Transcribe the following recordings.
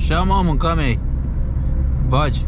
Așa, mamă, în camei. Bagi.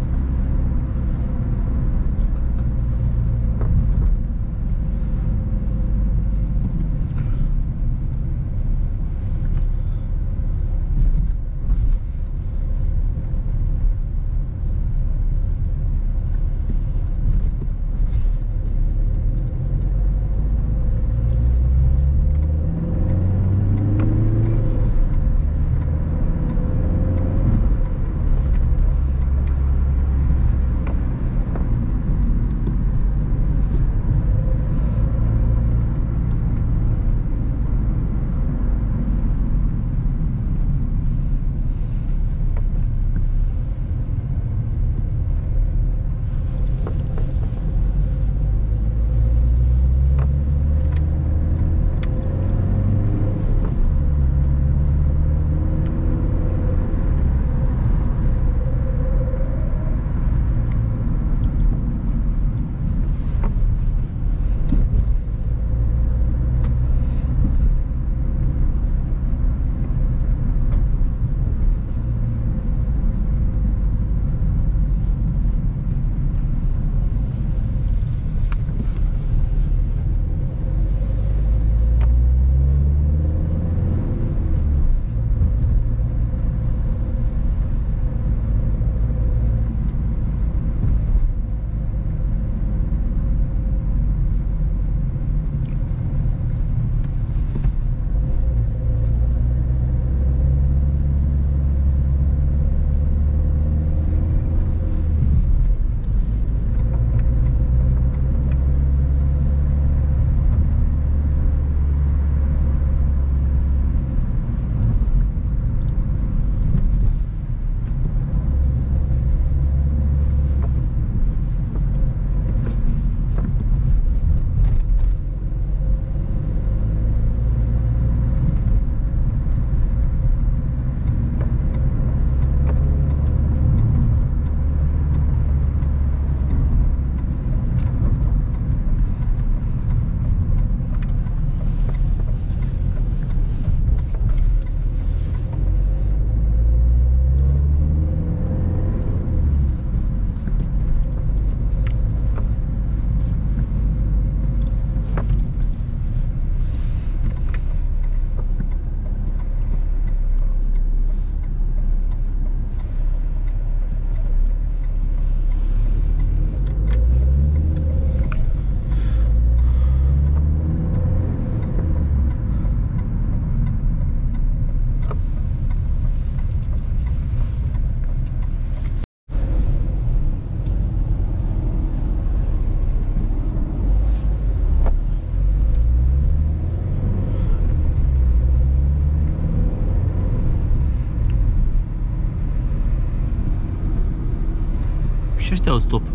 Și ăștia au stop.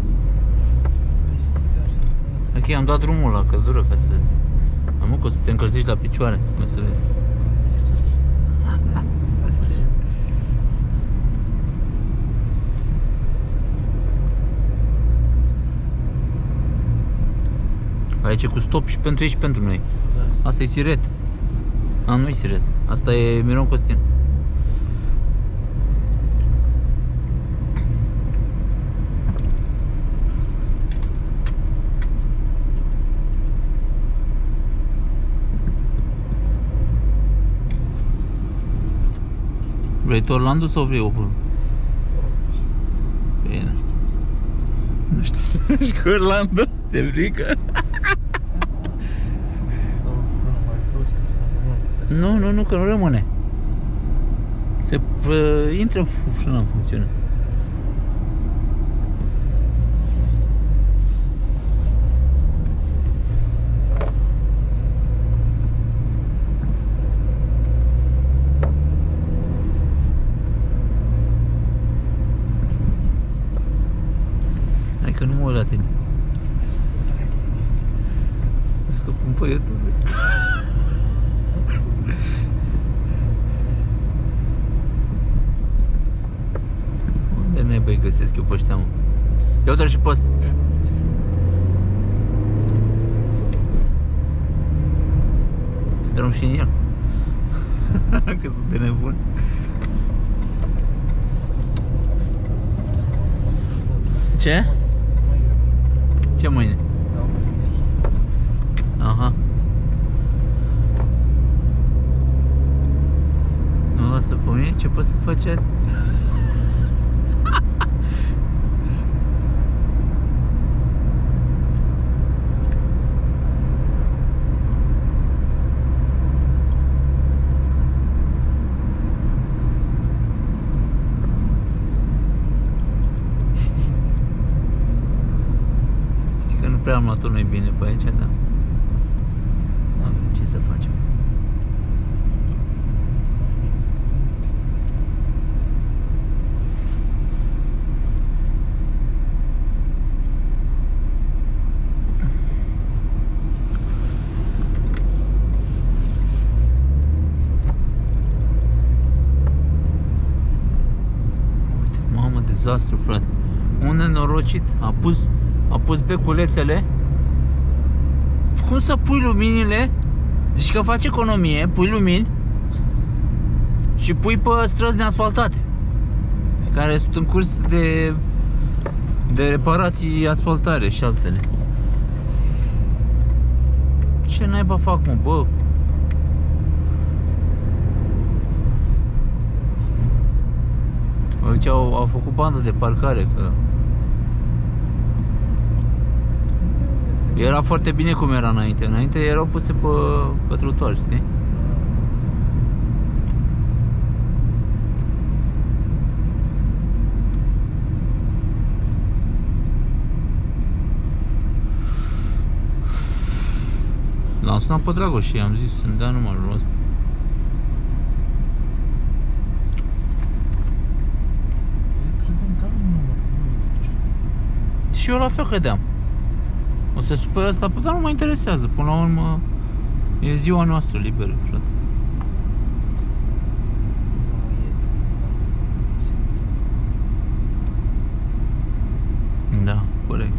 Ok, am dat drumul la căldură ca să... Am că o să te încălzești la picioare, o să vezi. Aici e cu stop și pentru ei și pentru noi. Asta e siret. A, nu e siret. Asta e Miron Costin. Vrei tu Orlando sau vrei Opel? Bine. Nu știu să mergi cu Orlando? Ți-e frică? Nu, că nu rămâne. Se intră în frână în funcțiune. Hai că nu mă uit la tine. Stai liniștit. Vezi că pun pe YouTube. Unde nebăi găsesc eu pe ăștia, mă? Ia uite-l și pe ăsta. Intrăm și în el. Că sunt de nebun. Ce? Ce mâine? Aha. Nu lasă pe mine? Ce poți să faci azi? Știi că nu prea am luat-o noi bine pe aici, dar avem ce să facem. Dezastru, frate. Un nenorocit a pus beculețele. Cum să pui luminile? Zici că faci economie, pui lumini și pui pe străzi neasfaltate care sunt în curs de reparații, asfaltare și altele. Ce naiba fac, mă, bă? Aici au făcut bandă de parcare, că era foarte bine cum era înainte. Înainte erau puse pe trotuar, știi? L-am sunat pe Dragoș și i-am zis să-mi dea numărul ăsta. Și eu la fel credeam. O să supăr asta, dar nu mă interesează. Până la urmă, e ziua noastră liberă, frate. Da, corect.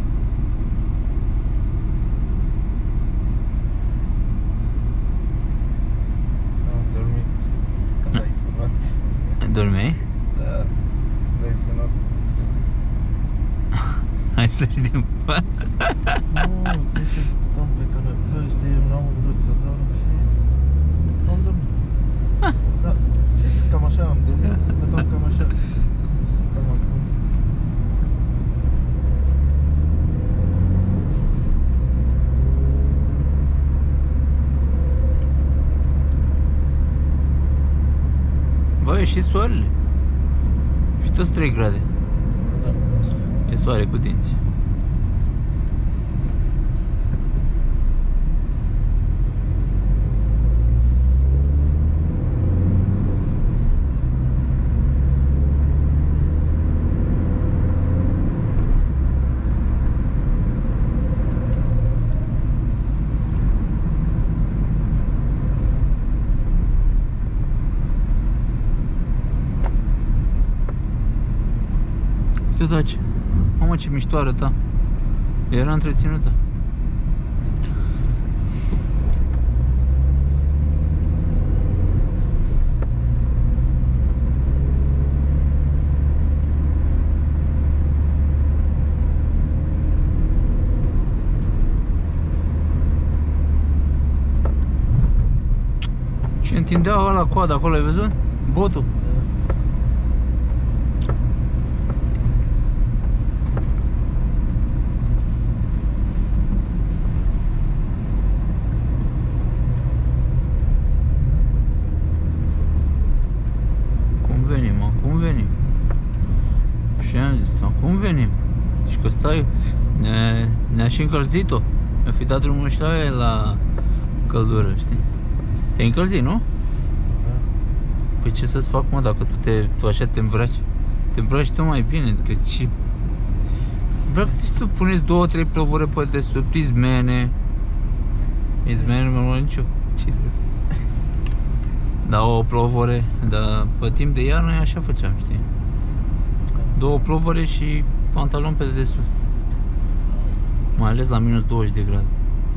Am dormit când ai sunat. Dormeai? Da, ai sunat. Hai să ridem. Nu, sincer, stăteam pe canapea, știi, n-am vrut să dorm și am dormit. Da, fix cam așa am dormit, stăteam cam așa. Stăteam acum. Bă, e și soarele. Și toți 3 grade. Da. E soare cu dinți. Uite, taci. Mamă, ce mișto arăta. Era întreținută. Ce întindea ăla coada acolo, ai văzut? Botul. Acum venim. Și am zis, acum venim. Și că stai, ne-a și încălzit-o. Mi-a fi dat drumul și la căldură, știi? Te-ai încălzit, nu? Păi ce să-ți fac, mă, dacă tu așa te îmbraci? Te îmbraci tu mai bine, că ce... Îmbracă-te și tu, puneți 2-3 plovore pe desubt, izmene. Izmene nu mi-am nicio. Ce da, o plovore, dar pe timp de iarnă așa făceam, știi? 2 plovore și pantaloni pe dedesubt. Mai ales la minus 20 de grade.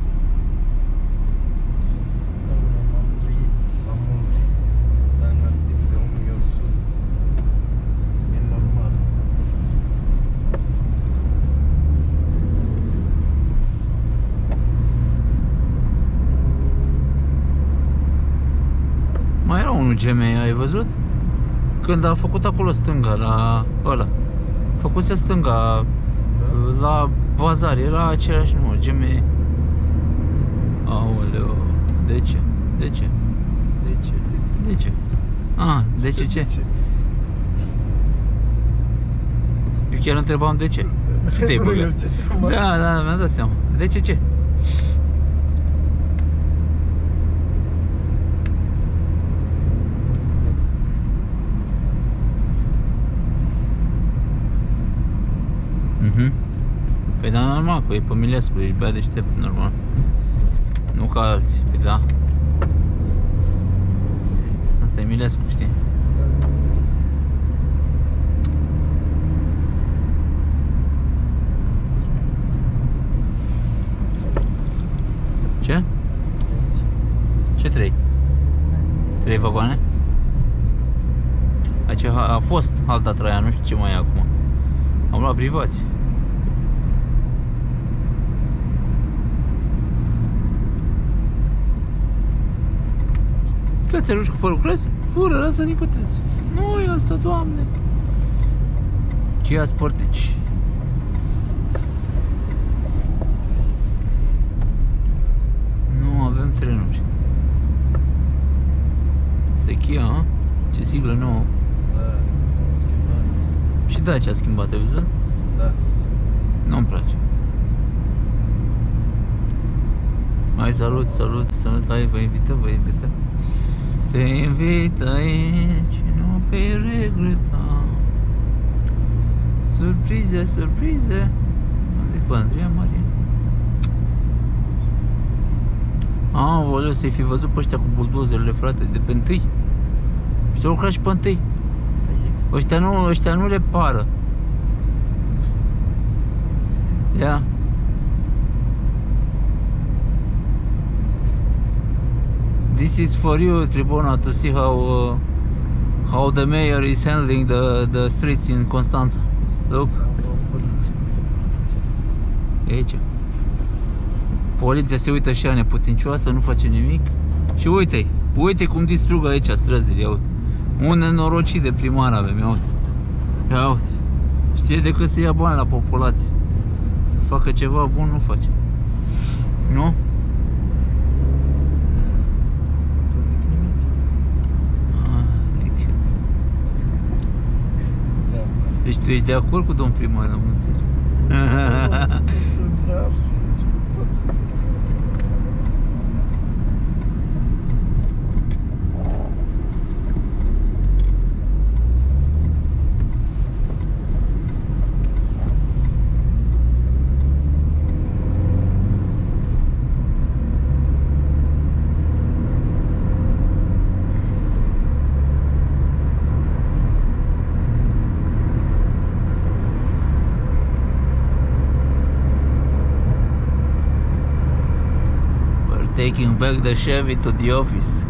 Am trăit la munte, la înălțimi de 1100. E normal. Mai era unul GME, ai văzut? Când a făcut acolo stânga, la ăla. Făcuse stânga la bazar, era același număr, GME. Aoleo, de ce? De ce? De ce? De ce? Ah, de ce ce? Eu chiar întrebam de ce. Ce te-ai băgat? Da, mi-am dat seama. De ce ce? Păi da, normal, că e pe Milescu, e bea deștept, normal. Nu ca alții, păi da. Asta e Milescu, știi? Ce? Ce 3? 3 vagoane? Aici a fost alta Traian, nu știu ce mai e acum. Am luat privați. Că ți-ai ruși cu părul, crezi? Fură, lasă Nicoteț. Nu e asta, Doamne. Kia Sportage. Nu avem trenuri. Asta e Kia, a? Ce siglă nouă. Da, am schimbat. Și Dacia a schimbat, ai văzut? Da. Nu-mi place. Hai, salut, salut, salut, hai, vă invităm, vă invităm. Te invit aici, nu vei regreta. Surprize, surprize. Unde cu Andreea Marin? Aoleu, să-i fi văzut pe ăștia cu buldozerele, frate, de pe întâi. Ăștia lucra și pe întâi. Ăștia nu repară. Ia. This is for you, Tribuna, to see how the mayor is handling the streets in Constanța. Look. E aici. Poliția se uită și ea neputincioasă, nu face nimic. Și uite-i, uite cum distrug aici străzile, ia uite. Un nenorocit de primar avem, ia uite. Ia uite. Știe decât să ia bani la populație. Să facă ceva bun, nu face. Nu? Să zic nimic. Da. Deci tu ești de acord cu domn primar, am înțeles. Sunt, dar ce pot să zic? Taking back the Chevy to the office.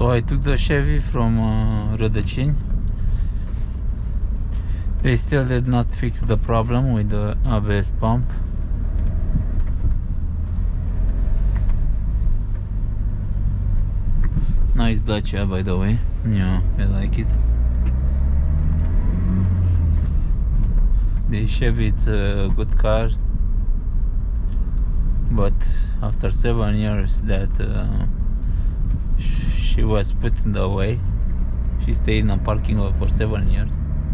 So I took the Chevy from Rădăcini. They still did not fix the problem with the ABS pump. Nice Dacia, by the way. Yeah, I like it. The Chevy, it's a good car, but after 7 years that she was put in the way, she stayed in a parking lot for 7 years.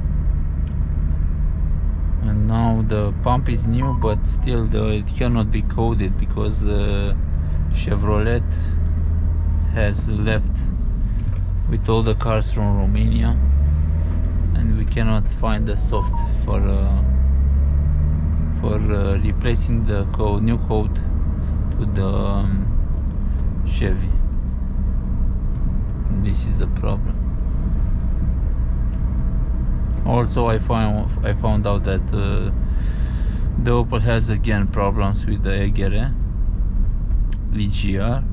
And now the pump is new, but still it cannot be coded because Chevrolet has left with all the cars from Romania, and we cannot find the soft for replacing the new code to the Chevy. This is the problem. Also, I found out that the Opel has again problems with the EGR,